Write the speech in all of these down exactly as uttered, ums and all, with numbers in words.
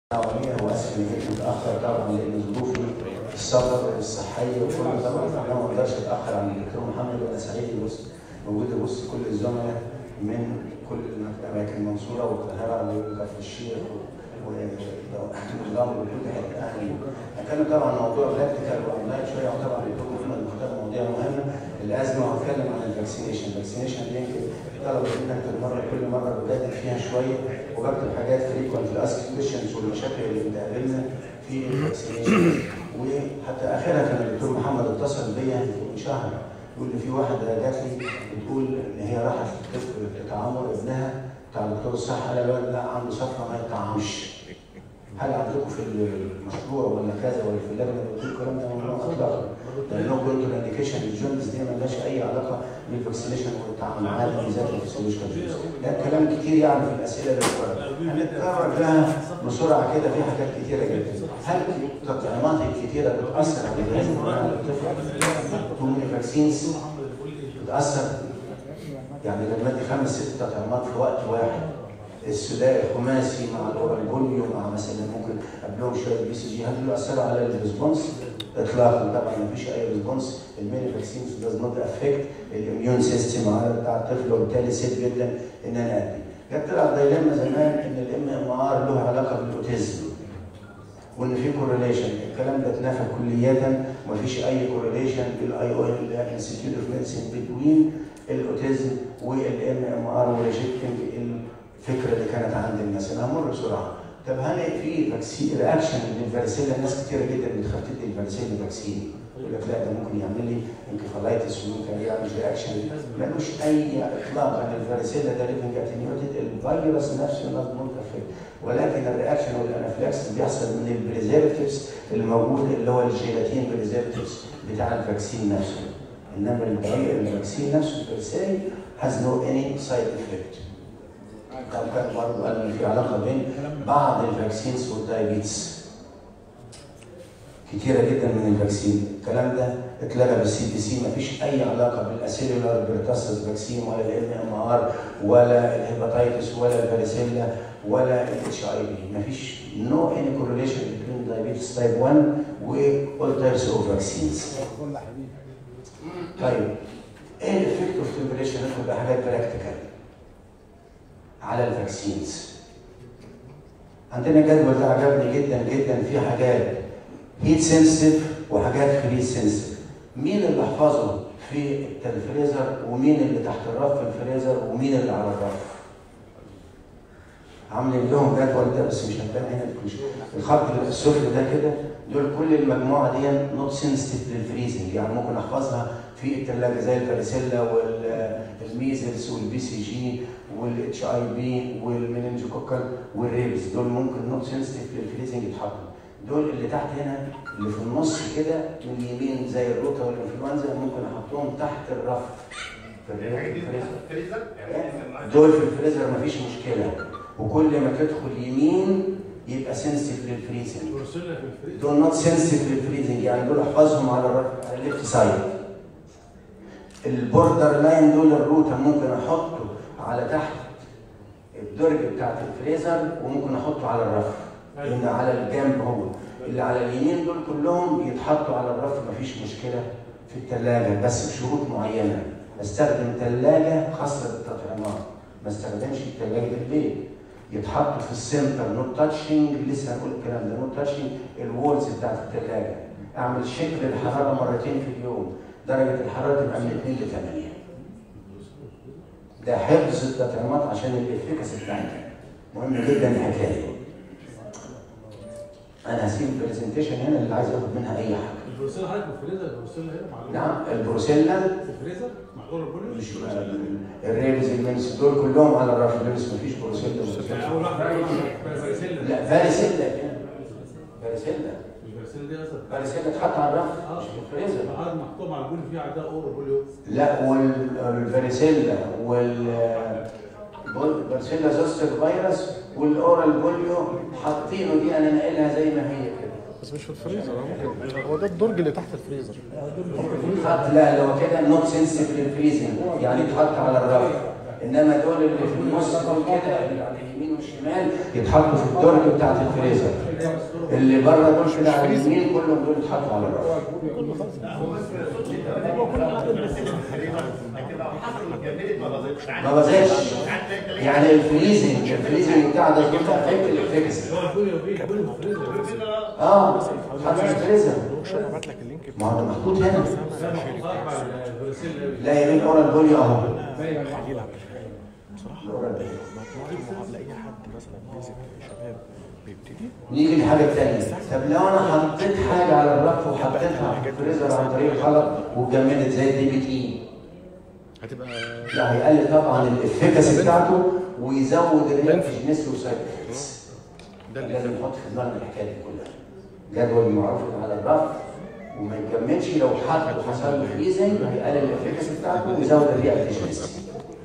العملية هو اسف اني جيت متاخر طبعا لان ظروفي السفر الصحيه وكل طبعا انا ما اقدرش اتاخر عن الدكتور محمد وانا سعيد بص موجود بص كل الزملاء من كل اماكن المنصوره والقاهره وكفر الشيخ والنظام وكل حته اهلا. هتكلم طبعا عن موضوع براكتيكال واونلاين شويه وطبعا الدكتور محمد مختار مواضيع مهمه الازمه وهتكلم عن الفاكسينيشن، الفاكسينيشن دي يمكن طلبت منك المره كل مره بجادل فيها شويه وبكتب حاجات فريكونت اسك كويشنز والمشاكل اللي بتقابلنا في الفاكسينيشن. وحتى اخرها كان الدكتور محمد اتصل بيا من شهر يقول لي في واحده جات لي بتقول ان هي راحت تتعمر ابنها بتاع دكتور الصحه قال الولد لا عنده صفرة ما يتطعمش. هل عندكم في المشروع ولا كذا ولا في اللجنه بتقول الكلام ده ممنوع اطلاقا؟ لانه كنتوا الانديكيشن الجوندس دي مالهاش اي علاقه بالفاكسينيشن والتعاملات بالذات الفسيولوجيكال جوندس. ده كلام كتير يعني في الاسئله اللي بتقرا. هنتكرر لها بسرعه كده في حاجات كتيره جدا. هل التطعيمات الكتيره بتاثر على الجهاز المناعي للطفل؟ تومي فاكسينز بتاثر يعني لما ادي خمس ست تطعيمات في وقت واحد السدائي الخماسي مع الاورال بوليو مع مثلا ممكن قبلهم شويه بي سي جي هل بيأثروا على الريسبونس؟ اطلاقا طبعا ما فيش اي ريسبونس. الميني فاكسينز داز نوت افكت الاميون سيستم على بتاع الطفل وبالتالي سيف جدا ان انا ادي. كانت طلعت دايلما زمان ان الام ام ار له علاقه بالاوتيزم وان في كورليشن، الكلام ده اتنفى كليا وما فيش اي كورليشن بالاي او ال انستيتيوت اوف ميديسين بين الاوتيزم والام ام ار وريجكتنج الفكره اللي كانت عند الناس. انا همر بسرعه. طب هل في فاكسين رياكشن للفاريسيلا؟ الناس كتيره جدا بتخاف تدي الفاريسيلا فاكسين يقول لك لا ده ممكن يعمل لي انكفالايتس وممكن يعمل رياكشن. ملوش اي اطلاق عن الفاريسيلا ده ليفنج اتنيوتد الفيروس نفسه نوت افكت، ولكن الرياكشن والانافلاكس بيحصل من البريزرفتيفز الموجود اللي هو الجيلاتين بريزرفتيفز بتاع الفاكسين نفسه. انما الفاكسين نفسه بيرسي هاز نو اني سايد افكت. كان كان برضه قال ان في علاقه بين بعض الفاكسينز والدايابيتس. كتيره جدا من الفاكسين، الكلام ده اتلغى بالسي بي سي، مفيش اي علاقه بالاسيلولار بيرتاسس فاكسين ولا الام ام ار ولا الهيباتيتس ولا الفاريسيلا ولا الاتش اي في، مفيش نو اني كورليشن بين دايابيتس تايب واحد واول تايبس اوف فاكسينز. طيب ايه الافكت اوف تمبريشن؟ ندخل بحاجات براكتيكال على الفاكسينز. عندنا جدول ده عجبني جدا جدا، في حاجات هيت سنسيتيف وحاجات فريز سنسيتيف. مين اللي حفظه في الفريزر ومين اللي تحت الرف في الفريزر ومين اللي على الرف؟ عاملين لهم جدول ده بس مش هتبان هنا الخط السفلي ده كده. دول كل المجموعه دي نوت سنسيتيف للفريزنج، يعني ممكن احفظها في الثلاجه زي الفاريسيلا والميزلز والبي سي جي والاتش اي بي والمننجوكوكال والريبس، دول ممكن نوت سنسيتيف للفريزنج يتحطوا. دول اللي تحت هنا اللي في النص كده من اليمين زي الروتا والانفلونزا ممكن احطهم تحت الرف في الفريزر. دول في الفريزر مفيش مشكله، وكل ما تدخل يمين يبقى سنسيتيف للفريزنج. دول نوت سنسيتيف للفريزنج، يعني دول احفظهم على الرف على الليفت سايد. البوردر لاين دول الروتا ممكن احطه على تحت الدرج بتاعت الفريزر وممكن احطه على الرف لان على الجنب. هو اللي على اليمين دول كلهم يتحطوا على الرف مفيش مشكله في الثلاجه بس بشروط معينه. استخدم ثلاجه خاصه بالتطعيمات، ما استخدمش ثلاجه البيت. يتحطوا في السنتر نوت تاتشنج، لسه هنقول الكلام ده، نوت تاتشنج الوولز بتاعت الثلاجه. اعمل شكل الحراره مرتين في اليوم، درجه الحراره تبقى من اتنين لثمانية. ده حفظ التطعيمات عشان الافكاسي بتاعتها مهم جدا الحكايه دي. انا هسيب البرزنتيشن هنا اللي عايز ياخد منها اي حاجه. البروسيلا حضرتك في الفريزر؟ البروسيلا هنا معلومه؟ نعم البروسيلا في الفريزر معقول البوليو؟ مش الريبز المنس دول كلهم على الرف، بس مفيش بروسيلا. يعني اول واحده فاريسيلا. لا فاريسيلا فاريسيلا مش فاريسيلا دي اصلا فاريسيلا اتحط على الرف مش في الفريزر. حضرتك محطوط على البوليو فيه عندها اورو بوليو؟ لا والفاريسيلا وال بارسيلا زوستر فيروس والاورال بوليو حاطينه دي انا ناقلها زي ما هي كده بس مش في الفريزر. ممكن هو ده الدرج اللي تحت الفريزر. حط لا لو كده نوت سنسيتيف للفريزنج يعني يتحط على الرف. انما دول اللي في النص دول كده على اليمين والشمال يتحطوا في الدرج بتاعت الفريزر. اللي بره دول كده على اليمين كلهم دول يتحطوا على الرف. ما بزاش يعني الفريزنج الفريزنج بتاع ده كده افكت الافكس. اه حاطط في الفريزر. ما هو محطوط هنا. لا يمين ورا البولي اهو. بصراحه لاي حد مثلا ماسك شباب بيبتدي. نيجي للحاجه الثانيه. طب لو انا حطيت حاجه على الرف وحطيتها في الفريزر عن طريق الخلط واتجمدت زي الدي بي تي هتبقى لا هيقلل طبعا الافكاسي بتاعته ويزود الرياكشنس والسايكلز. ده لازم نحط في دماغنا الحكايه دي كلها. جدول معروف على الرف وما يكملش لو حط وحصل له فريزنج هيقلل الافكاسي بتاعته ويزود الرياكشنس.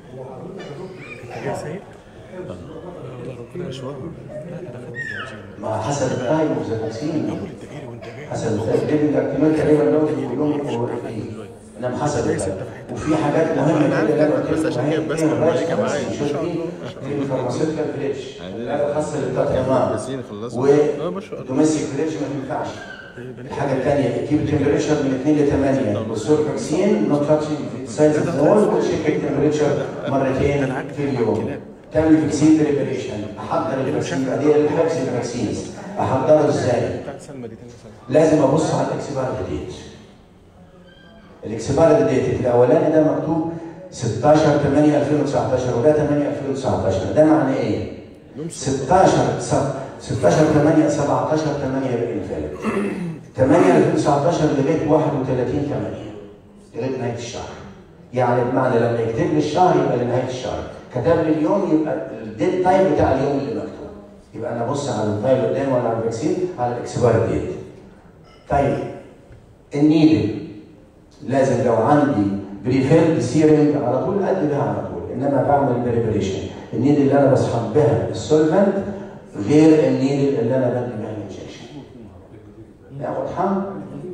ما حسب التايم اوف ذا فاكسين حسب التايم الاكتمال تقريبا لو كلهم مورفين انما حسب التايم. وفي حاجات مهمه كده لازم بس عشان هي بس امريكا معايا ان شاء الله في الفارماسيوتيكال فليج لا خاصه للتطعيمات ودوميستيك فليج ما تنفعش. الحاجه الثانيه كيب التمبريتشر من اثنين ل ثمانية والسور فاكسين نوت تاتشنج سايز اوف ذا وول وتشيك التمبريتشر مرتين في اليوم. تعمل فاكسين بريبريشن. احضر الفاكسين بعدين الحبس الفاكسينز احضره ازاي؟ لازم ابص على الاكسبايرد ديت. الاكسبايرد ديت الاولاني ده مكتوب ستاشر ثمانية ألفين وتسعتاشر وده ثمانية ألفين وتسعتاشر. ده معناه ايه؟ ستاشر ستاشر ثمانية سبعتاشر ثمانية بالانفعال ثمانية ألفين وتسعتاشر لغايه واحد وثلاثين ثمانية لغايه نهايه الشهر. يعني بمعنى لما يكتب لي الشهر يبقى لنهايه الشهر. كتب لي اليوم يبقى الديت تايم بتاع اليوم اللي مكتوب. يبقى انا ابص على الفايل اللي قدامي ولا على الفاكسين على الاكسباير ديت. طيب النيدل لازم لو عندي بريفيرد سيرنج على طول ادي بها على طول انما بعمل بريبريشن. النيدل اللي انا بسحب بها السولفنت غير النيدل اللي انا بدي بها الانجكشن. واضحه؟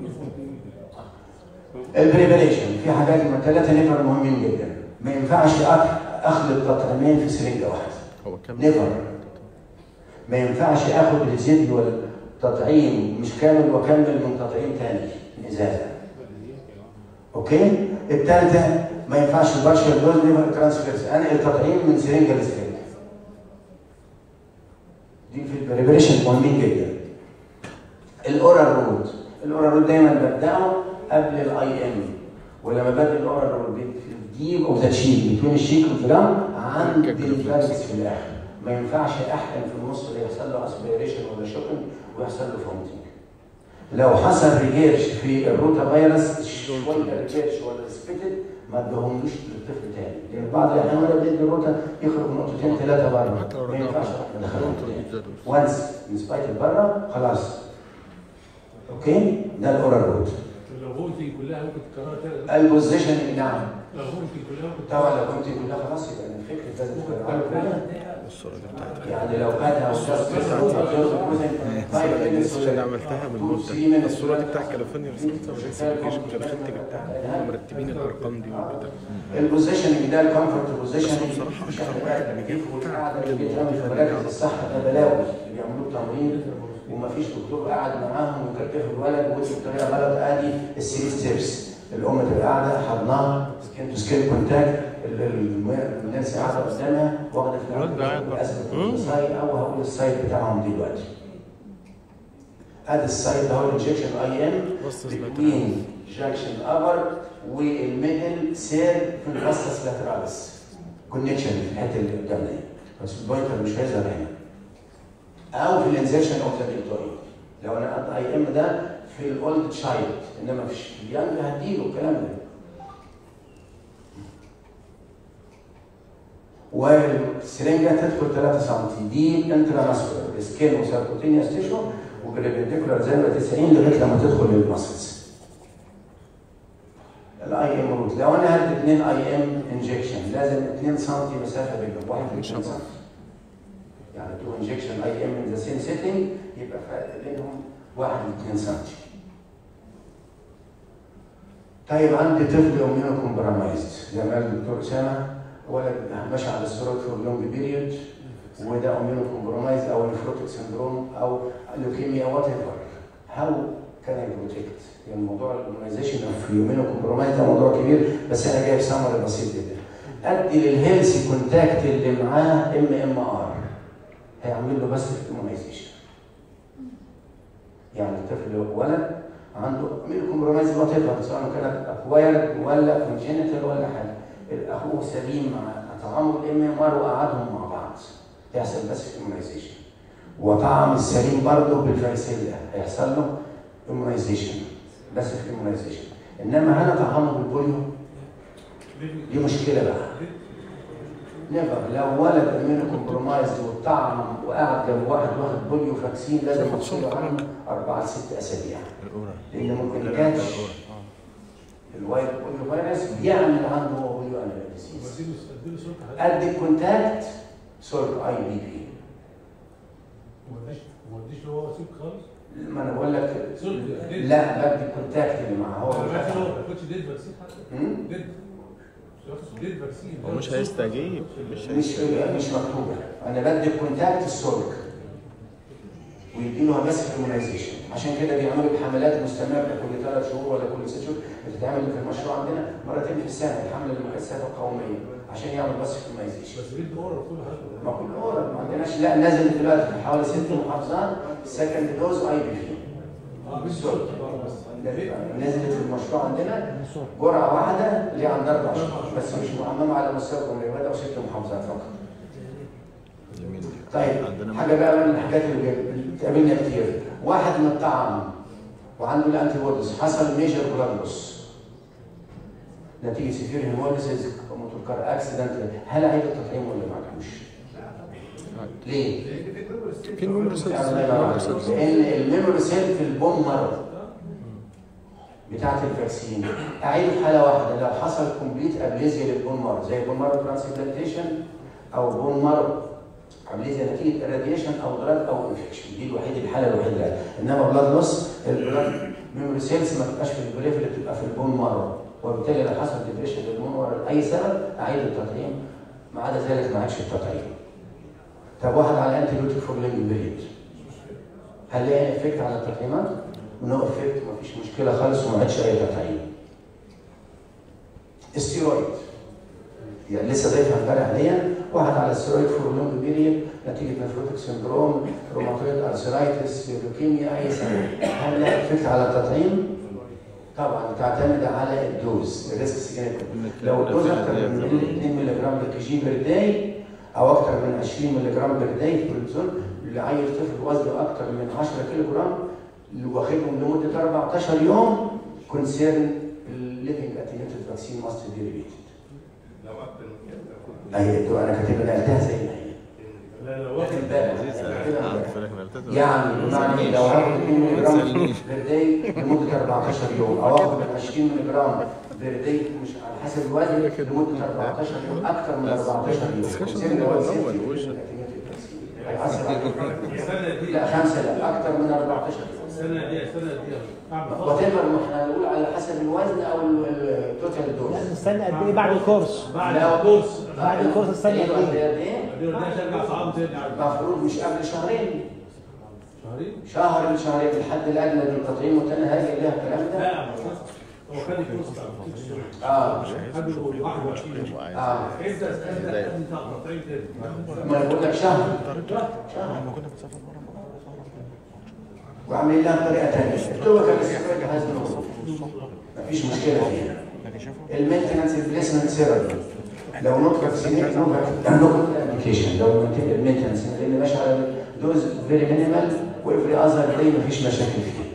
البريبريشن في حاجات من ثلاثه نفر مهمين جدا. ما ينفعش اخلط تطعيمين في سرنجه واحده. نيفر. ما ينفعش اخد ريزيديوال تطعيم مش كامل واكمل من تطعيم ثاني ازازه. اوكي؟ الثالثه ما ينفعش البارشال دوز نيفر ترانسفيرز انقل التطعيم من سرنجه لسرنجه. دي في البريبريشن مهمين جدا. الاورال رود. الاورال رود دايما ببداه قبل الاي ام ولما بدي الاورال رود ديب اوف ذا تشيك بين الشيك والجرام عند الفارس في الاخر. ما ينفعش احقن في النص اللي يحصل له اسبيريشن ولا شوكن ويحصل له فومتنج. لو حصل ريجيرش في الروتا فيروس ولا ريجيرش ولا سبيتد ما ادهملوش للطفل تاني. لان بعض الاحيان وانا بدي الروتا يخرج نقطتين ثلاثه بره ما ينفعش ندخلهم تاني. وانس انسبايتد بره خلاص. اوكي؟ ده الاورال روت. لو فومتنج كلها ممكن تكررها تاني. البوزيشن نعم. لو فومتنج كلها ممكن طبعا لو فومتنج كلها خلاص يبقى الفكره لازم تكررها. يعني لو خدها عشان عملتها بالمده الصوره دي بتاع كاليفورنيا ريسيرش بتاعها مرتبين الارقام دي وبتاع. البوزيشن ده الكومفورت بوزيشن بصراحه اكتر واحد بيجيب في مراكز الصحه ده بلاوي اللي بيعملوا تمرين ومفيش دكتور قاعد معاهم ويكتفوا الولد ويقول بطريقه غلط. ادي السي ستيبس الام تبقى قاعده حضنها سكين تو سكين كونتاكت الناس قاعده قدامها واخده في السايد او هقول السايد بتاعهم دلوقتي. ادي السايد اهو الانجكشن اي ام بين جاكشن ابر والميدل سير في الفاسس لاتراليس كونكشن في الحته اللي قدامنا دي بس البوينتر مش هيظهر هنا. او في الانزيشن اوف ذا ديكتوري لو انا قد اي ام ده في الاولد تشايلد انما في اليانج هديله الكلام ده. والسرنجه تدخل ثلاثة سم دي انترا ماسكولار سكين وسيركوتينيوس تيشو وبريبنديكولار زي ما تسعين لغايه لما تدخل للماسلز. الاي ام روت لو انا هدي اثنين اي ام انجكشن لازم اثنين سم مسافه بينهم واحد من اثنين سم. يعني تو انجكشن اي ام ان ذا سيم سيتنج يبقى فرق بينهم واحد من اثنين سم. طيب عندي طفل اميونو كومبرمايزد زي ما قال الدكتور اسامه ولد ماشي على الستيرويد فور لونج بيريود وده اميونو كومبرومايز او نفروتيك سندروم او لوكيميا وات ايفر. هاو كان اي بروتكت؟ يعني موضوع الاميونيزيشن في اميونو كومبرومايز ده موضوع كبير، بس انا جايب سمري بسيط جدا. ادي للهيلثي كونتاكت اللي معاه ام ام ار هيعمل له بس اميونيزيشن. يعني الطفل ولد عنده اميونو كومبرومايز وات ايفر، سواء كانت اكوايرد ولا كونجينيتال ولا حاجه، اخوه سليم مع طعامه الام ام ار وقعدهم مع بعض يحصل بس اميونيزيشن. وطعم السليم برضه بالفارسيلا هيحصل له اميونيزيشن بس في اميونيزيشن. انما هنا طعامه بالبوليو دي مشكله بقى. نيفر. لو ولد اميونو كومبرومايز وطعم وقعد جنب واحد واخد بوليو فاكسين لازم يفصله عنه اربعه لست اسابيع. لان ممكن يكاتش الوايت بوليو فيروس يعمل عنده بوليو اناليسيس. ادي كونتاكت سولت اي بي بي. ما وديش له هو سلك خالص؟ ما انا بقول لك لا، بدي الكونتاكت اللي معاه هو. ما كنتش ديد فاكسين حتى؟ ديد ديد فاكسين هو مش هيستجيب مش مش مش مكتوبه. انا بدي الكونتاكت السولك ويديله بس اميونيزيشن. عشان كده بيعملوا حملات مستمره كل ثلاث شهور ولا كل ست شهور، بتتعمل في المشروع عندنا مرتين في السنه، الحمله المكثفه القوميه عشان يعمل بس اميونيزيشن. بس بيدي اورال كل حاجه. ما كل اورال ما عندناش. لا نزلت دلوقتي في حوالي ست محافظات سكند دوز اي بي في. اه بالظبط. نزلت في المشروع عندنا جرعه واحده اللي عند اربع شهور بس، مش معممه على مستوى الجمهوريه او ست محافظات فقط. طيب حاجه بقى من الحاجات اللي بتقابلنا كتير، واحد متطعم وعنده الانتي بوديز حصل ميجر بلادلوس نتيجه سيفير هيموليسيس موتور اكسيدنت، هل عيد التطعيم ولا ما عندوش؟ ليه؟ في الميموري سيل. لان الميموري سيل في البون مارو بتاعت الفاكسين اعيد في حاله واحده لو حصل كومبليت ابليزيا للبون مارو زي بون مارو ترانسبلانتيشن او بون مارو ابليزيا نتيجه الراديشن او دراج او انفكشن، دي الوحيده الحاله الوحيده. انما بلاد لوس البلاد ميموري سيلز ما تبقاش في البريف اللي بتبقى في البون مارو، وبالتالي لو حصل ديبريشن للبون مارو لاي سبب اعيد التطعيم، ما عدا ذلك ما عادش التطعيم. طب واحد على انتي بيوتيك فور لينج بريد هل ليه افكت على التطعيمات؟ نو افكت، مفيش مشكله خالص وما عادش اي تطعيم. الستيرويد يعني لسه ضايفها امبارح دي، واحد على الستيرويد فور لونج بيريد نتيجه نفروتيك سندروم، روماتويد ارثرايتس، لوكيميا، اي سبب، هل لها افكت على التطعيم؟ طبعا تعتمد على الدوز، الريسك سيجنيفيكانت. لو الدوز اكثر من اثنين مللي جرام للكي جي بير داي او اكثر من عشرين مللي جرام بير داي كورتيزون لعيل طفل وزنه اكثر من عشرة كيلو جرام اللي واخدهم لمده اربعتاشر يوم كونسيرن الليفنج اتينيوتد فاكسين ماست بي ريبيتد. لو اكتر من كده اهي انا كاتب نقلتها زي ما هي. لا لو واخد بالك يعني بمعنى لو هاخد اثنين مللي جرام بير داي لمده اربعتاشر يوم او اخد عشرين مللي جرام بير داي مش على حسب الوزن لمده اربعتاشر يوم اكثر من اربعتاشر يوم. لا خمسه لا اكثر من اربعتاشر يوم. السنه دي السنه دي وتفر احنا هنقول على حسب الوزن او التوتال دوز. لا نستنى قد ايه بعد الكورس؟ بعد الكورس بعد الكورس استنى قد ايه؟ المفروض مش قبل شهرين. شهرين؟ شهر لشهرين الحد الادنى للتطعيم والتنهي لها الكلام ده. لا هو خد الكورس بتاع اه خد واحد وعشرين اه انت انت تطعيم تاني ما انا بقول لك شهر شهر وعاملين لها طريقه ثانيه. الدواء كان استفاد هذا الموضوع مفيش مشكله فيها. المينتنس ريبليسمنت ثيرابي لو نوت فاكسينيت نوت ابلكيشن، لو المينتنس لان ماشي على دوز فيري مينيمال وافري اذر داي مفيش مشاكل فيه.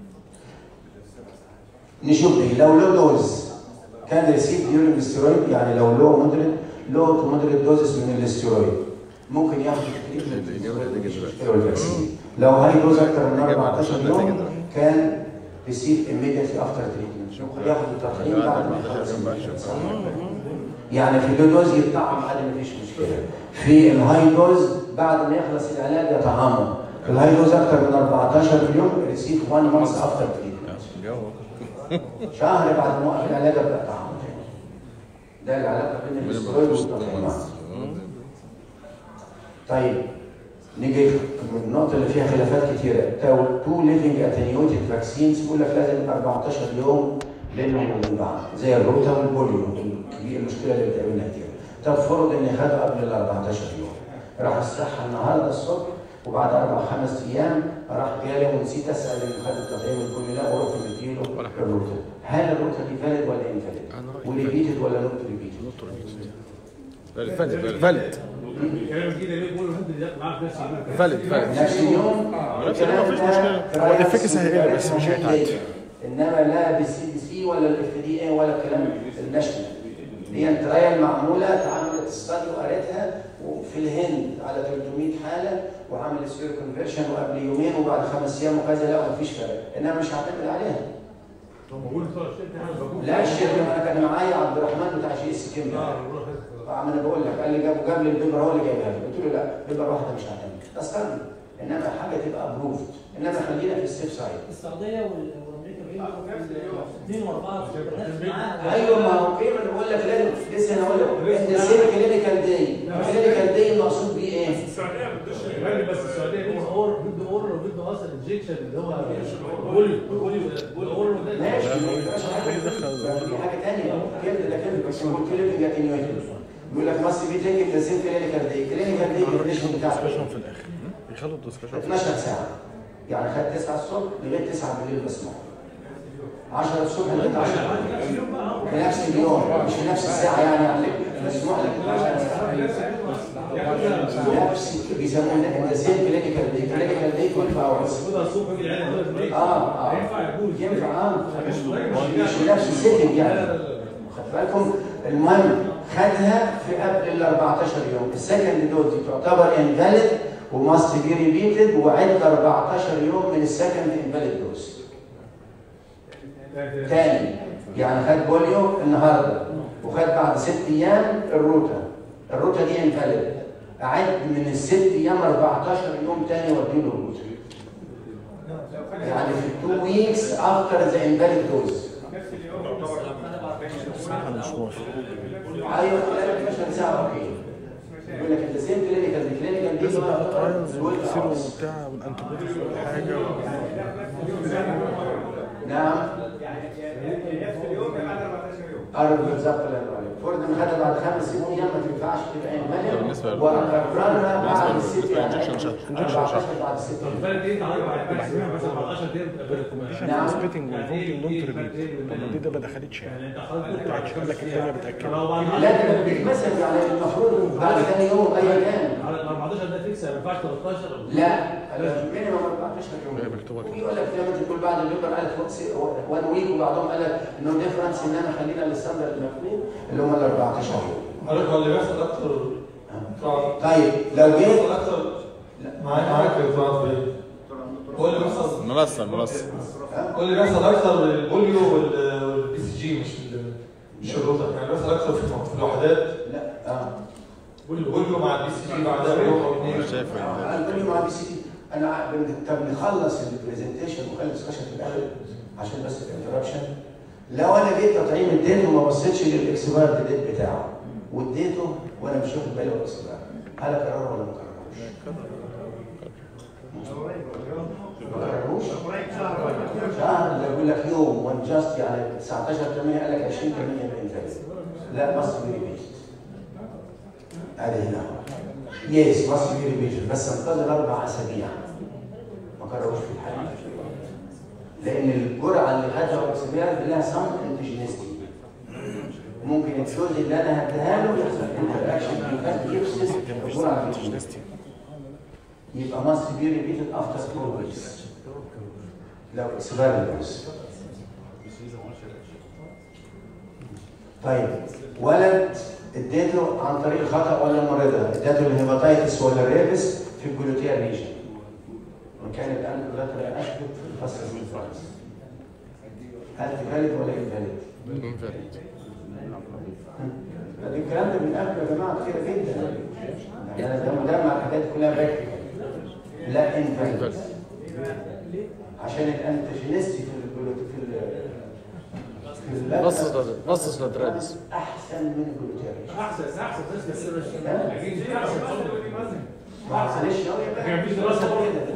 نشوف دي لو لو دوز كان ريسيف ديورنج الستيرويد، يعني لو لو مودريت لو تو مودريت دوزز من الاستيرويد ممكن ياخد الفاكسين. لو هاي دوز اكثر من اربعتاشر يوم كان ريسيف immediately افتر تريتمنت، ممكن ياخد التطعيم بعد ما يخلص. يعني في اللو دوز يطعم عادي مفيش مشكله. في الهاي دوز بعد ما يخلص العلاج يطعمه. في الهاي دوز اكثر من اربعتاشر يوم ريسيف واحد مانث افتر تريتمنت. شهر بعد ما وقف العلاج ابدا طعمه تاني. ده العلاقه بين الاسترويد والتطعيمات. طيب نيجي النقطه اللي فيها خلافات كتيره. تو ليفنج اتنيوتد فاكسينز يقول لك لازم أربعتاشر يوم بينهم وبين بعض زي الروتا والبوليو الكبير المشكله اللي بتقابلنا كتير. طب فرض اني خده قبل ال أربعتاشر يوم، راح الصحه النهارده الصبح وبعد اربع خمس ايام راح جالي ونسيت اسال اللي خد التطعيم الكل لا ورحت مديله الروتا. هل الروتا دي فاليد ولا انفاليد؟ وريبيتد ولا نوت ريبيتد؟ نوت ريبيتد. فاليد فاليد فاليد فاليد نفس اليوم نفس اليوم مفيش مشكله. هو الافكس هيقل بس مش هيتعدي. انما لا بالسي دي سي ولا الاف دي اي ولا الكلام الناشونال. دي ترايل معموله اتعملت استادي وقريتها وفي الهند على ثلاثمية حاله وعمل سيرو كونفرشن وقبل يومين وبعد خمس ايام وكذا لا مفيش فرق، انما مش هعتمد عليها. لا الشركه انا كان معايا عبد الرحمن بتاع شي اس كيم. اه انا بقول لك قال لي جاب جاب لي البيبر هو اللي جايبها لي، قلت له لا بيبر واحده مش هعتمد استنى، انما حاجه تبقى ابروفد، انما خلينا في السيف سايد. السعوديه والامريكا بيقولوا اثنين واربعه ايوه ما هو كيف انا بقول لك لازم لسه انا اقول لك انت سيب كلينيكال داي، الكلينيكال داي المقصود بيه ايه؟ السعوديه ما بتدوش بس السعوديه بيدوا اور بيدوا اور وبيدوا اصلا انجكشن اللي هو بوليو بوليو اور ده ماشي دي حاجه ثانيه كده ده كده بس هو كلينيكال اتنيوتد يقول لك ماست بي تيك ذا سيم كلينيكال داي، كلينيكال داي الديفينيشن بتاعته في الاخر بيخلوا الدسكشن اتناشر ساعه يعني خد تسعة الصبح لغايه تسعة بالليل بسمعه عشرة الصبح لغايه عشرة في نفس اليوم مش في نفس الساعه يعني يعني مسموح لك نفس بيسموه ذا سيم كلينيكال داي، كلينيكال داي اتناشر اورز اه اه ينفع اه مش في نفس السيتنج يعني خد بالكم. المهم خدها في قبل ال أربعتاشر يوم، السكند دوز دي تعتبر انفاليد وماست بي ريبيتد وعد أربعتاشر يوم من السكند انفاليد دوز. تاني يعني خد بوليو النهارده وخد بعد ست ايام الروتا، الروتا دي انفاليد، اعد من الست ايام أربعتاشر يوم تاني واديله الروتا. يعني في تو ويكس افتر ذا انفاليد دوز. ايوه اتناشر ساعه اوكي. يقول لك انت سيم كلينيكال دي كلينيكال دي السيروم بتاع والانتيبيوتكس والحاجه. نعم في اليوم بعد أربعتاشر يوم. قرب بالظبط اللي قالوا عليه. فرض ان خدها بعد خمس ست ايام ما تنفعش تبقى انفاليد واكررها بعد ست ايام. أربعتاشر بعد ست ايام. نعم سبيتنج والفوتنج دونت ريبيت. طب دي ده ما دخلتش يعني. ما طلعتش قال لك الثانيه بتاكد. لا ده بيتمثل يعني المفروض بعد ثاني يوم ايا كان. على أربعتاشر ده فيكس ما ينفعش تلتاشر. لا مينيمم أربعتاشر يوم. ويقول لك لما تقول بعد الليبر قالت وان ويك وبعضهم قال لك انه ديفرنس ان انا خلينا الستاندرد المفروض اللي هم ال أربعتاشر يوم. حضرتك هو اللي بيحصل اكتر. طيب لو جيت اكتر معاك معاك في الفرنسي. هو اللي بيحصل منصه منصه. هو اللي بيحصل اكتر البوليو والبي سي جي مش مش الروتا، يعني بيحصل اكتر في الوحدات. لا اه بوليو مع البي سي جي بعدها بيوم او اثنين. شايف البوليو مع البي سي جي. انا طب نخلص البرزنتيشن ونخلي الدسكشن في الاخر عشان بس الانتربشن. لو انا جيت تطعيم اديته وما بصيتش للاكسبايرد ديت بتاعه واديته وانا مش واخد بالي من الاكسبايرد، هل اكرره ولا ما اكرروش؟ ما اكرروش؟ شهر اللي يقول لك يوم وان جاست يعني تسعتاشر بالمية قال لك عشرين بالمية بانتاج. لا ماست بي ريبيتد. ادي هنا يس ماست بي ريبيتد بس انتظر اربع اسابيع. ما كرروش في الحاله. لان الجرعه اللي خدها اكسبيرد لها سم انتجينستي. ممكن الدوز اللي انا هديها له يحصل انتراكشن يفضل يفسد الجرعه الانتجينستي. يبقى ماست بي ريبيتد افتر فور ويكس. لو اكسبيرد دوز. طيب ولد اديته عن طريق الخطا ولا المريضه؟ اديته الهيباتيتس ولا الريبس في الجلوتيال ريجن. وكان الان كلها اشبك في الفصل الفرنسي. هل فاليد ولا انفاليد؟ انفاليد. الكلام ده من قبل يا جماعه كتير جدا. يعني انا ده مجمع الحاجات كلها براكتيكال. لا انفاليد. عشان الانتجينستي في الجلوتيال في بصص بصص للدرادس احسن من الجلوتين. احسن احسن بس بس مش احسن معلش لكن مفيش دراسه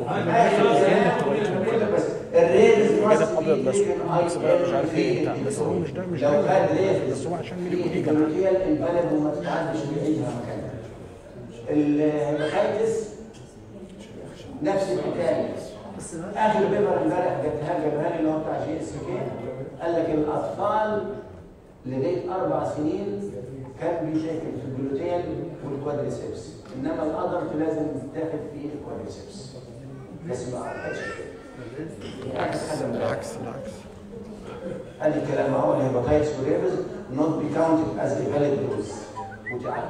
كده بس الريز كده ابيض بس مش عارف ايه بتاع بس هو مش ده مش لو ده خد ريز بس هو عشان ميلي كودي الجلوتين البلد وما تتعدش ويعيدها مكانها. الهيباتيتس نفس الحكايه. اخر بيبر امبارح جبتها جابها لي اللي هو بتاع جي اس كي، قال لك الاطفال لغايه اربع سنين كان بيتاكل في الجلوتين والكوادريسبس، انما الادلت لازم يتاخد في الكوادريسبس. لازم ما اعرفش بالعكس بالعكس بالعكس. هذه الكلام هو الهيباتيتس والريبز not be counted as a valid dose وتعد.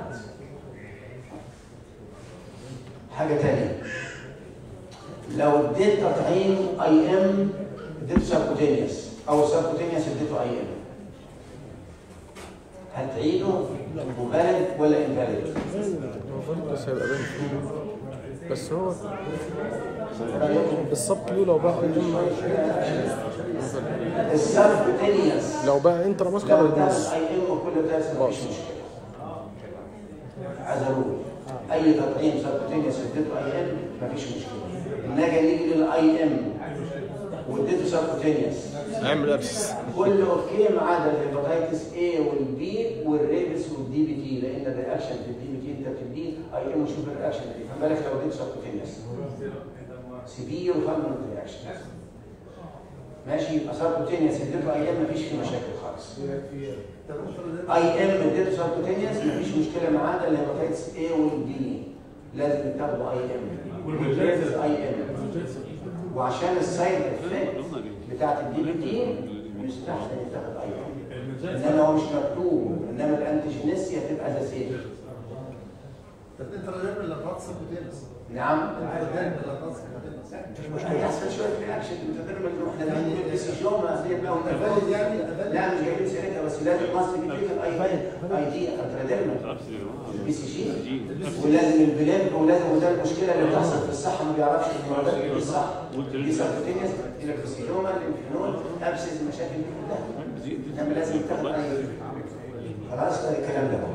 حاجه ثانيه، لو اديت تطعيم اي ام اديته سبكوتينيوس او سبكوتينيوس اديته اي ام، هتعيده مفالد ولا انفالد؟ بس هيبقى باين بس هو بالظبط له لو بقى السبكوتينيوس لو بقى انترا ماسكر لو اديت اي ام وكل ده مفيش مشكله. عايز اقول اي تطعيم سبكوتينيوس اديته اي ام مفيش مشكله. نيجي نيجي للاي ام واديته سبكوتينيوس هيعمل ابسس كله اوكي ما عدا الهيباتيتس اي والبي والريبس والدي بي تي، لان الرياكشن في الدي بي تي انت بتديه اي ام وشوف الرياكشن فيه، فما بالك لو اديته سبكوتينيوس سيفير وفالمنت رياكشن. ماشي، يبقى سبكوتينيوس اديته اي ام مفيش فيه مشاكل خالص. اي ام اديته سبكوتينيوس مفيش مشكله ما عدا الهيباتيتس اي والبي لازم تاخدوا اي ام والريبس اي ام، وعشان السايد افكت بتاعت الدي بي تي يستحسن يتاخد اي ام، انما هو مش مكتوب، انما الانتيجينيسيا تبقى ذا سيف. طب انت رجعت للرقص بتنس. نعم رجعت للرقص بتنس. هيحصل شويه رياكشن متدرج احنا بنقول الديسيجن زي ما قلنا يعني لا مش جايبين سيرتها بس لازم مصر بتجيب اي اي دي انتراديرمال بي سي جي، ولازم البلاد ولازم وده المشكله اللي بتحصل في الصحه ما بيعرفش ان هو ده دي صح دي سبكوتينيوس الكسيلوما الانفلون ابسس المشاكل دي كلها، انما لازم تاخد اي خلاص ده الكلام ده.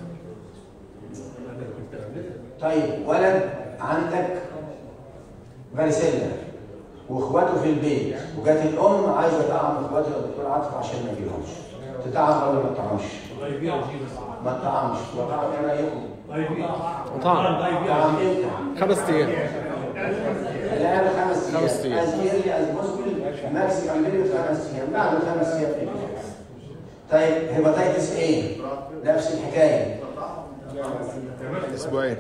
طيب ولد عندك فاريسيلا واخواته في البيت وجات الام عايزه تطعم اخواته يا دكتور عاطف عشان ما يجيلهمش، تطعم ولا ما تطعمش؟ ما تطعمش. وطعم ايه رايكم؟ طعم طعم امتى؟ خمس ايام لا خمس ايام خمس ايام از ايرلي از بوسبل ماكسيمم بيريود خمس ايام بعد خمس ايام كده. طيب هيباتيتس ايه؟ نفس الحكايه اسبوعين.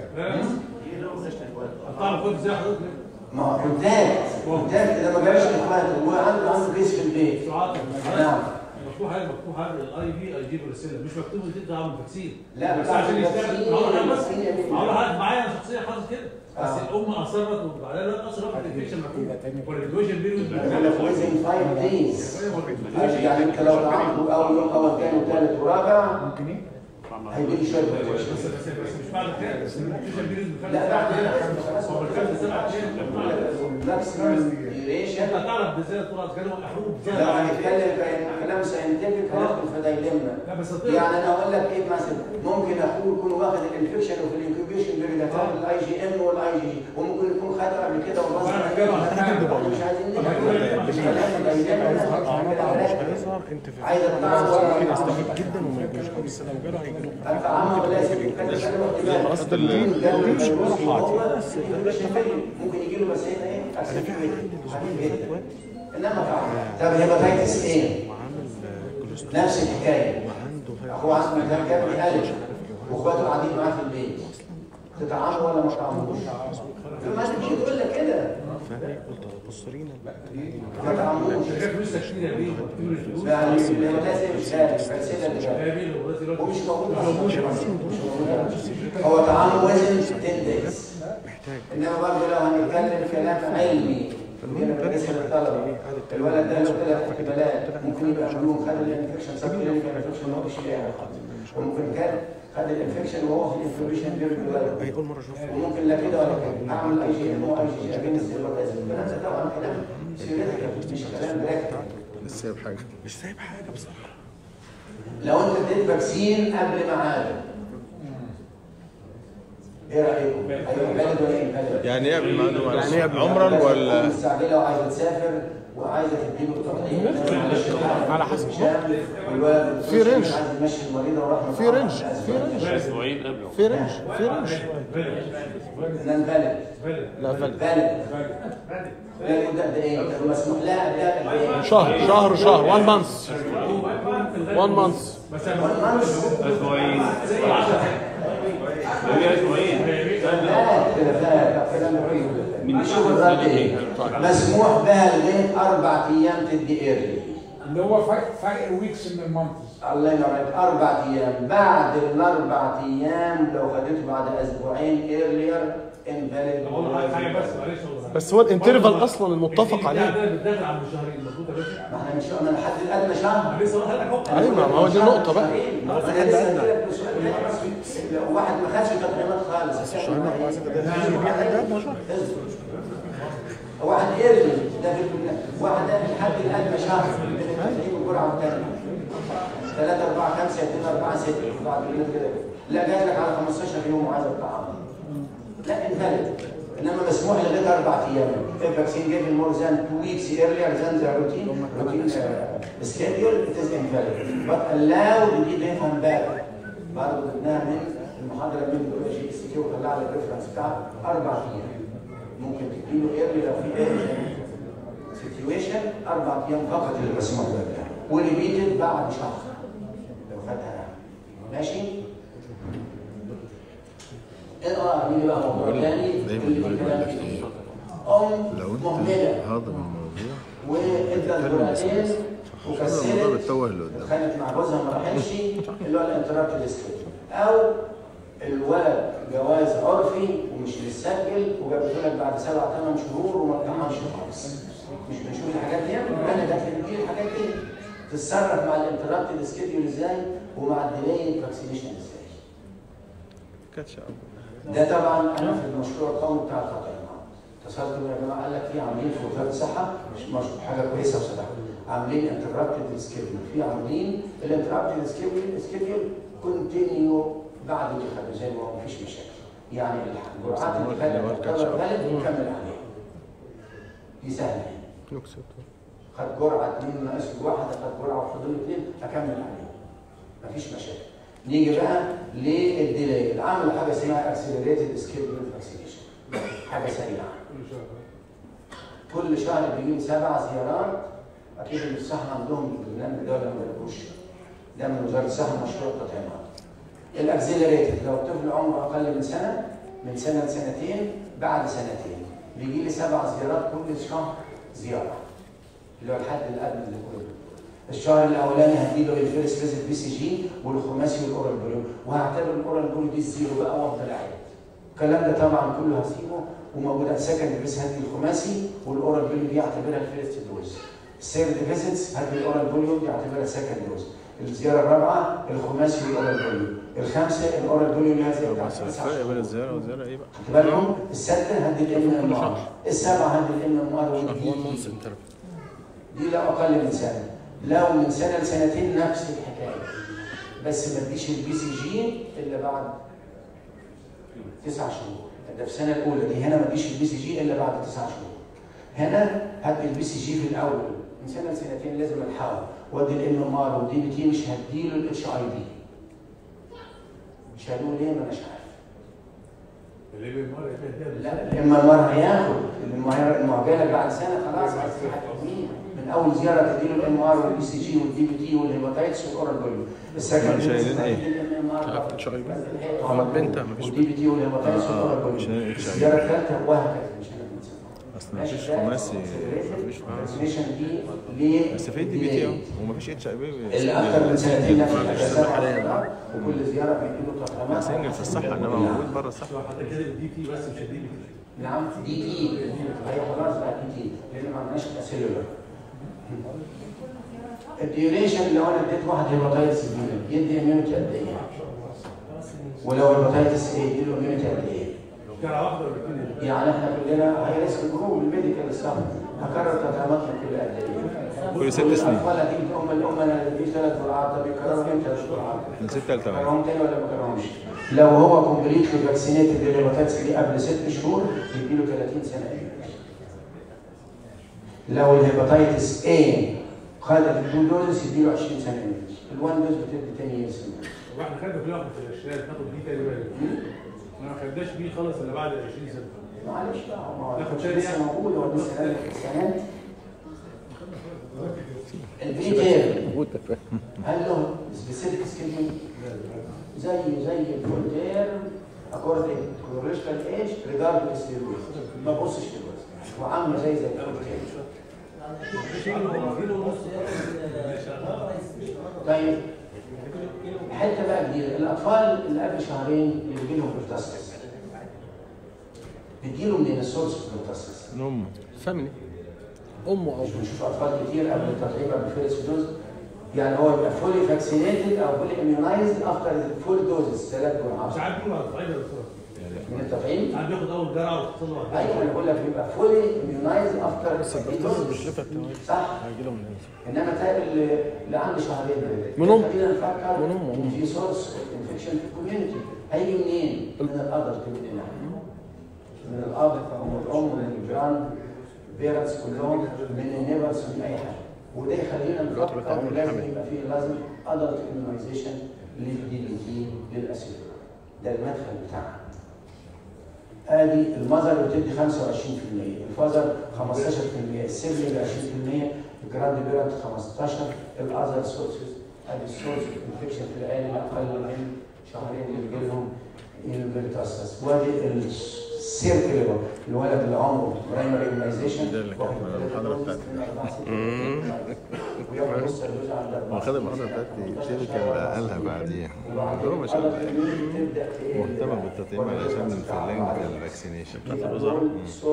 الطعم كنت زي حضرتك ما هو كونتاكت كونتاكت ده ما جابش اخواته هو عنده عنده كيس في البيت. نعم مكتوب حاجه مكتوب حاجه الاي في اي جي برسيلا مش مكتوب ان انت عامل فاكسين. لا بس بتاع عشان يشتغل هقول لك بس الفاكسين هقول لك معايا انا شخصيا حاطط كده بس آه. الام اصرت وبعدين لا اصرت الانفكشن مكتوب والجويشن بيريود within five days يعني انت لو طعمته اول يوم اول ثاني وثالث ورابع هيجي لي شويه بس بس بس مش بعد كده الانفكشن بيريود لا بعد كده هو بالخمس سبع ايام ماكسيمم ديوريشن. انت تعرف ازاي الطلعه كانوا محروق لو هنتكلم كلام ساينتفك هندخل في دايلما. يعني انا اقول لك ايه مثلا ممكن اخوه يكون واخد الانفكشن وفي الانكيوبيشن بيريد هتاخد الاي جي ام والاي جي جي وممكن يكون خد قبل كده وبص مش عايزين هيظهر انت في عايز الطعم ممكن يستفيد جدا وما يجيش بس لو جاله هيجي له الطعام لازم خلاص ده الدين مش راحه ممكن يجي له بس هنا ايه انا في حاجه انما طعام. طب هيباتيتس ايه؟ نفس الحكايه هو عنده كان بيقلق واخواته قاعدين معاه في البيت تطعموا ولا ما تطعموش؟ فما تجي تقول لك كده قلت بص لينا ما تطعموش يعني الهيباتيتس مش شارك ومش موجود هو طعامه وزن عشرة دايز. انما برضه لو هنتكلم كلام علمي بالنسبه للطلبه الولد ده له ثلاث احتمالات ممكن يبقى مجنون خد الانفكشن سب كلينيكال انفكشن وهو مش وممكن كان خد الانفكشن وهو في الانفكشن بيرجع اول مره اشوفه وممكن لا كده ولا كده اعمل اي جي ام او اي جي جي اجنس الكلام ده طبعا كلام سيريتيكال مش كلام براكتيكال مش سايب حاجه مش سايب حاجه بصراحه. لو انت اديت فاكسين قبل ميعاده ايه رايكم؟ هيبقى بلد ولا ايه بلد؟ يعني ايه قبل ميعاده؟ يعني ايه عمرا ولا مستعجله وعايزه تسافر وعايزه تديله التطعيم على حسب والولد في رينج عايز يمشي المريضه وراح في رينج في رينج اسبوعين قبله في رينج في رينج نان بلد لا فلت بلد بلد ده ايه؟ مسموح لها ده قد ايه؟ شهر شهر شهر one month one month اسبوعين اسبوعين لا كده فات الكلام ده من شغل رد ايه؟ مسموح بها لغايه اربع ايام تدي ايرلي اللي هو فرق فرق ويكس من المنطقه. الله ينور عليك اربع ايام بعد الاربع ايام لو خدته بعد اسبوعين ايرلير انفاليد. بس هو الانترفال اصلا المتفق عليه. بتدافع عن شهرين المفروض يا باشا. ما احنا مش قلنا لحد الادنى شهر. لسه واحد اهو. ايوه ما هو دي نقطه بقى. لو واحد ما خدش تطعيمات خالص الشهرين اربعه سته ده في حد ادنى شهر. واحد ايرلي ده في واحد الحد الادنى شهر تدريب الجرعه الثانيه ثلاثة أربعة خمسة اثنين أربعة ستة بعد كده لا جاي لك على خمستاشر يوم وعايز الطعام لا انفاليد انما مسموح لغايه اربع ايام. الفاكسين جيفن مور ذان تو ويكس ايرلير ذان ذا روتين روتين سكيدول ات از انفاليد بس الاو دي بيفهم بقى برضه جبناها من المحاضره من جي اس كيو وطلع لي الريفرنس بتاع اربع ايام ممكن تديله ايرلي لو في ايرلي سيتويشن اربع ايام فقط اللي مسموح بها وريبيتد بعد شهر لو خدها ماشي. اه نيجي بقى موضوع ثاني اللي في كلام كتير ام مهمله هضم الموضوع وادى الجرعتين وكسلت اللي قدام خانت مع جوزها ما راحتش اللي هو الانتراكت ديسكريت او الولد جواز عرفي ومش متسجل وجابته لك بعد سبع ثمان شهور وما اتطعمش خالص. مش بنشوف الحاجات دي انا جات لي بتجيلي الحاجات دي تتصرف مع الانتراكت سكيدول ازاي ومع الديلي فاكسينيشن ازاي. كاتش ده طبعا انا في المشروع القومي بتاع التطعيمات اتصلت يا جماعه قال لك في عاملين في وزاره الصحه مش مشروع حاجه كويسه بصراحه عاملين انتراكتد سكيدول في عاملين الانتراكتد سكيدول كونتينيو بعد اللي خدوا زي ما هو مفيش مشاكل يعني الجرعات اللي فاتت تعتبر ثالث ونكمل عليها دي سهله خد جرعه اثنين ناقص واحده خد جرعه وفضل اثنين اكمل عليها مفيش مشاكل. نيجي بقى للديلي العمل حاجه اسمها اكسلريتد سكيدول فاكسينيشن حاجه سريعه كل شهر بيجيب سبع زيارات اكيد اللي في الصحه عندهم البرنامج ده ولا ما بيقولوش ده من وزاره الصحه مشروع التطعيمات. الاكسلريتد لو الطفل عمره اقل من سنه من سنه لسنتين بعد سنتين بيجي لي سبع زيارات كل شهر زياره اللي هو الحد الادنى لكل الشهر الاولاني هديله الفيرست فيزيت بي سي جي والخماسي والاورال بوليو وهعتبر الاورال بوليو دي الزيرو بقى وافضل اعد. الكلام ده طبعا كله هسيبه وموجود على السكند بس هدي الخماسي والاورال بوليو دي اعتبرها الفيرست دوز. السيرد فيزيتس هدي الاورال بوليو دي اعتبرها سكند دوز. الزياره الرابعه الخماسي والاورال بوليو. الخامسه الاورال بوليو اللي هي الفرق بين الزياره والزياره ايه بقى؟ خد بالكم السادسه هدي الام ام ار السابعه هدي الام ام ار دي لا اقل من سنه. لو من سنه لسنتين نفس الحكايه بس ما تديش البي سي جي الا بعد تسع شهور. ده في السنه الاولى دي هنا ما تديش البي سي جي الا بعد تسع شهور. هنا هدي البي سي جي في الاول من سنه لسنتين لازم الحقه وادي الام ام ار والدي بي تي مش هديله الاتش اي دي. مش هنقول ليه ما اناش عارف. لا الام ام ار هياخد المعجله بعد سنه خلاص هتحميه من اول زياره تديله الام ار والبي سي جي والدي بي تي والهيباتايتس والاورال بوليو. السكند شايلين ايه؟ اتش اي بي عمل بنت مفيش والدي بي تي والهيباتايتس والاورال بوليو. الزياره الثالثه وهكذا مش اصل مفيش خماسي مفيش فاكسينيشن دي ليه؟ بس في دي بي تي اهو ومفيش اتش اي بي اللي اكثر من سنتين نفس الحاجه وكل زياره بيديله تطعيمات سنجل في الصحه انما موجود بره الصحه. حتى كده الدي تي بس مش الدي بي تي. نعم دي تي هي خلاص بقى دي تي لان ما عندناش سيلولر. الديوريشن لو انا اديت واحد هيباتايتس بي يدي اميونيتي قد ايه؟ ولو هيباتايتس ايه يديله اميونيتي قد ايه؟ جرعه واحده ولا اثنين؟ يعني احنا كلنا هاي ريسك جروب الميديكال ستاف هكرر تطعيماتنا كل قد ايه؟ كل ست سنين. الاطفال هتيجي تقوم الام انا دي ثلاث جرعات، طب يكرروا امتى الجرعات؟ من ستة ل ثمانية. كررهم تاني ولا ما كررهمش؟ لو هو كومبليتلي فاكسينيتد بالهيباتيتس دي قبل ست شهور يديله ثلاثين سنه. لو الهيباتيتس A خدت التو دوز يديله عشرين سنه. الوان دوز بتدي عشرة سنين. واحنا خدنا في واحد في الشارع ناخد دي تاني بالك. ما خدناش بيه خالص الا بعد عشرين سنه. معلش بقى هو لسه موجود، هو لسه قال سنوات. الفيتير هل له سبيسيفيك سكيدول؟ زيه زي الفولتير اكوردنج كورولوجيكال ايج ريجاردلس للوزن، ما بصش للوزن وعامله زي زي الفولتير. طيب حته بقى جديده، الاطفال اللي قبل شهرين اللي بيجي لهم بيرتاسس بتجيله من السورس بيرتاسس؟ من امه فاميلي امه او مش بنشوف اطفال كتير قبل التطعيم قبل الفيرست دوز، يعني هو يبقى فولي فاكسينيتد او فولي اميونايزد افتر فول دوزز ثلاث جرعات. ساعات بيقولوا على التطعيم يا دكتور. من التطعيم؟ ساعات بياخد اول جرعه وتحصل له ايوه انا بقول لك بيبقى فولي اميونايزد افتر دوزز. مش لفت صح؟ هيجي لهم انما تلاقي اللي, اللي عنده شهرين من أم. خلينا نفكر من أم. ان في سورس انفكشن في الكوميونتي هيجي منين؟ من الادلت مننا. من الاب ومن الام ومن الجراند بيرنتس كلهم من النيبرز من اي حاجه، وده يخلينا نفكر لازم يبقى فيه لازم ادلت اميونايزيشن للدي بي تي للاسيد. ده المدخل بتاعها. ادي المذر بتدي خمسة وعشرين بالمية، الفازر خمستاشر بالمية، السيبلينج عشرين بالمية، الجراند بيرنت خمستاشر، الاذر سورسز ادي السورس انفكشن في العيال اللي اقل من شهرين اللي بيجي لهم البيرتاسس. وادي السيركل الولد اللي عمره برايمري اميونايزيشن ده اللي كان من المحاضره بتاعتي. ما خد المحاضره بتاعتي كتير كان قالها بعديها. هو ما شاء الله مهتم بالتطعيم علشان نفلنج الفاكسينيشن بتاعت الوزاره.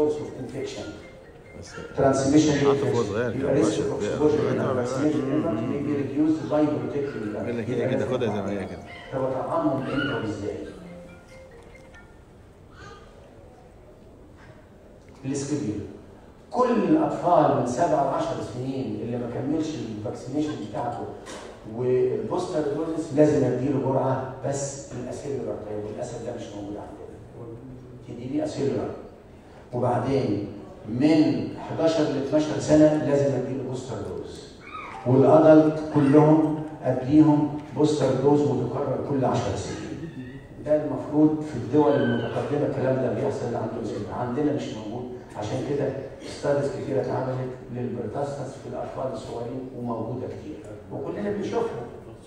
ترانسميشن عاطف هو صغير كان راشد قال لك هي كده خدها زي ما هي كده. طب اطعمهم امتى وازاي؟ السكيدول كل الاطفال من سبعة ل عشر سنين اللي ما كملش الفاكسينيشن بتاعته والبوستر دوز لازم اديله جرعه بس الاسيلولار. طيب والاسد ده مش موجود عندنا، تدي لي اسيلولار. وبعدين من حداشر ل اتناشر سنه لازم اديله بوستر دوز، والادلت كلهم اديهم بوستر دوز متكرر كل عشر سنين. ده المفروض في الدول المتقدمه الكلام ده بيحصل عندنا، عندنا مش موجود. عشان كده ستاديز كتيره اتعملت للبرتاسس في الاطفال الصغيرين وموجوده كتير وكلنا بنشوفها.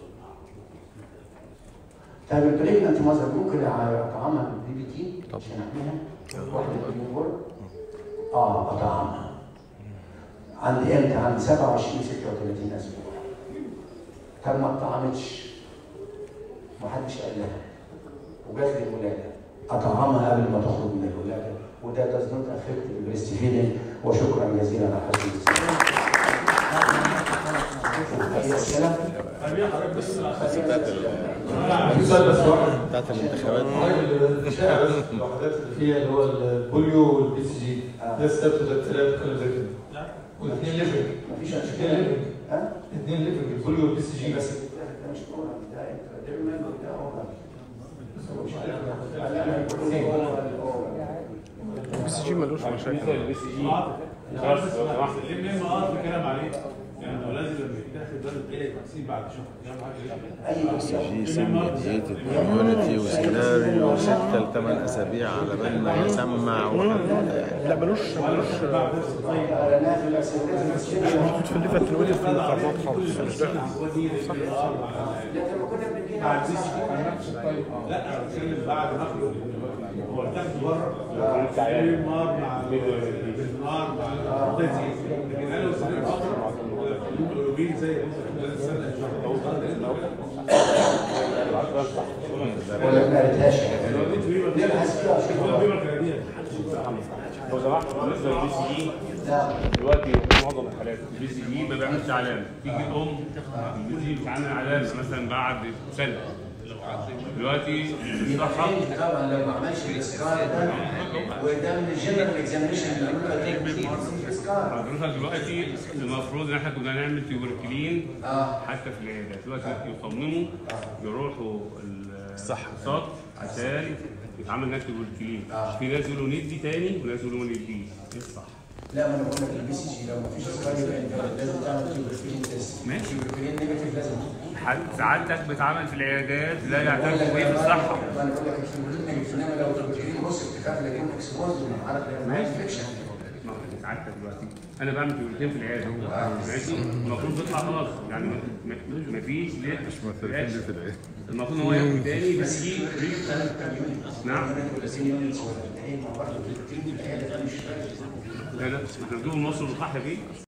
طيب البريجننت ماذر ممكن اطعمها بالبي بي تي عشان احميها؟ واحده من دول اه اطعمها. عندي امتى؟ عندي سبعة وعشرين ستة وثلاثين اسبوع. طب ما اطعمتش محدش قال لها وجات لي الولاده، اطعمها قبل ما تخرج من الولاده، وده does not affect the breastfeeding. وشكرا جزيلا على حسن الاستماع. اي اسئله؟ بس بتاعت في سؤال بس واحد بتاعت الانتخابات. الاشاعه بس لو حضرتك اللي فيها اللي هو البوليو والبي سي جي ده ستات وده ثلاث كانوا زي كده. واثنين ليفنج مفيش اثنين اشكال. ليفنج ها؟ اثنين ليفنج البوليو والبي سي جي بس. ده مش كوره، ده انتراديرمال وده اورال. البي سي جي ملوش مشاكل. البي سي جي بس الام ام ار بنتكلم عليه يعني هو لازم لما يتاخد باله تلاقي تقسيم بعد شهر. اي جي سيميديتد كوميونتي وسيناريو ستة لثمان اسابيع على بال ما يسمع. لا ملوش ملوش قريناها في الاسئله محطوط في الليفه التنويريه في المقارنات خالص. مش ده صح. لكن لما كنا بنجينا بعد لا بتكلم بعد ما اخده هو بتاخده بره النار مع النار مع القطعي. لكن انا لو سنين اخر يومين زي السنه ولا ما قريتهاش نبحث فيها اشوفها. لو سمحت بالنسبه للبي سي جي دلوقتي معظم الحالات البي سي جي ما بيعملش علامه، تيجي الام البي سي جي مش عامل علامه مثلا بعد سنه دلوقتي الصحه طبعا لو ما عملش الاسكار ده وده من الجنرال اكزامينشن اللي بيقولوا الاسكار. حضرتك دلوقتي المفروض ان احنا كنا نعمل تيوبركلين اه حتى في العيادات، دلوقتي يصمموا يروحوا الصحة عشان يتعمل هناك تيوبركلين. في ناس يقولوا ندي تاني وناس يقولوا ما نديش، ايه الصح؟ لا ما انا بقول لك البي سي جي لو ما فيش اسكار يبقى انت لازم تعمل تيوبركلين تيست. ماشي. تيوبركلين نيجاتيف لازم سعادتك بتعمل في العيادات لا يعتمد بيه في الصحة. انا بقول لك التيوبركلين نيجاتيف، انما لو تيوبركلين بوزيتيف تخاف لا يكون اكسبوزد ومعرض للانفكشن. سعادتك دلوقتي انا بعمل تيوبركلين في العياده ماشي، المفروض بيطلع خلاص يعني ما فيش ليه مش مثلا في العيد المفروض ان هو ياخد تاني بس يجي نعم. لا لا احنا بنجيب المصر اللي صح فيه.